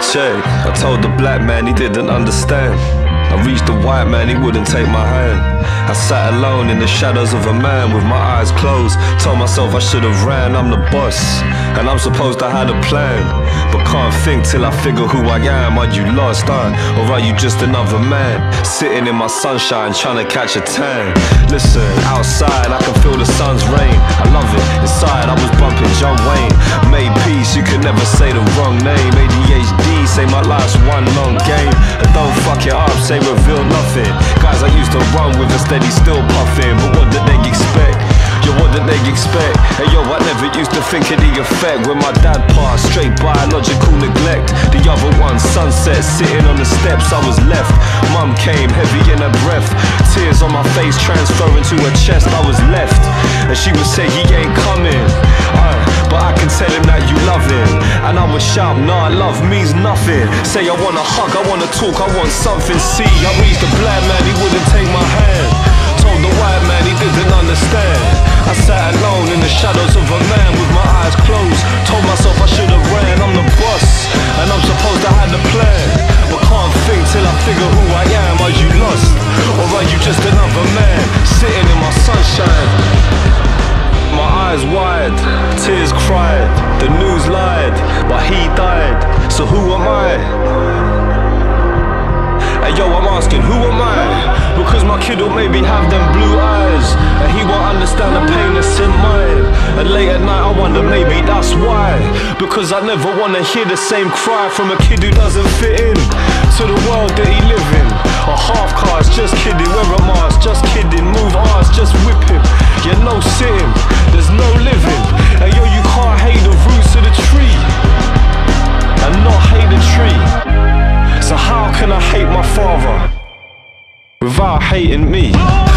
Check, I told the black man he didn't understand. I reached the white man, he wouldn't take my hand. I sat alone in the shadows of a man with my eyes closed. Told myself I should have ran, I'm the boss, and I'm supposed to have a plan. But can't think till I figure who I am. Are you lost, huh? Or are you just another man? Sitting in my sunshine, trying to catch a tan. Listen, outside I can feel the sun's rain. I love it, inside I was bumping John Wayne. Made peace, you could never say the wrong name. ADHD, say my life's one long game. And don't fuck it up, say reveal nothing. Guys I used to run with a steady still puffing. But what did they expect? Yo, what did they expect? Hey yo, I never used to think of the effect. When my dad passed, straight biological neglect. The other one, sunset, sitting on the steps, I was left. Mum came, heavy in her breath. Tears on my face, transferring to her chest, I was left. And she would say, he ain't coming, but I can tell him that you love him. And I would shout, nah, love means nothing. Say I wanna hug, I wanna talk, I want something. See, I reached the black man, he wouldn't take my hand. Told the white man he didn't understand. I sat alone in the shadows of a man with my eyes closed. Told myself I should have ran, I'm the boss, and I'm supposed to have the plan. But can't think till I figure who I am. Are you lost, or are you just another man sitting in my sunshine? My eyes wide, tears cried, the news lied, but he died, so who am I? Hey yo, I'm asking, who am I? Because my kid will maybe have them blue eyes, and he won't understand the pain that's in mine. And late at night I wonder, maybe that's why. Because I never wanna hear the same cry from a kid who doesn't fit in to the world that he live in. A half cast, just kidding, wear a mask, just kidding, move arse, just whip him. Yeah, no sitting, there's no living. And yo, you can't hate the roots of the tree and not hate the tree. So how can I hate my father without hating me?